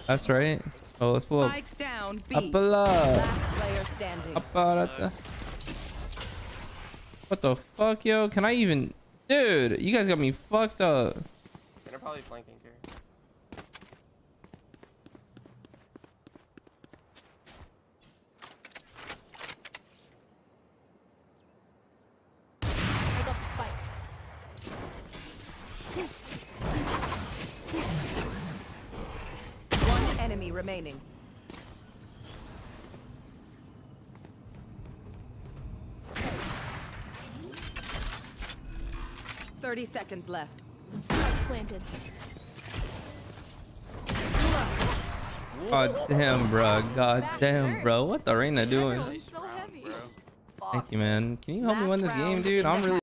That's right. Oh, let's pull up. Spike down B. Up a lot. Last player standing. Up a lot. What the fuck, yo? Can I even... Dude, you guys got me fucked up. They're probably flanking here. I got the spike. One enemy remaining. Thirty seconds left. Spike planted. God damn, bro. God damn, bro. What the Reina doing? Everyone's so heavy. Thank you, man. Can you help me Last win this game, round dude? in I'm the really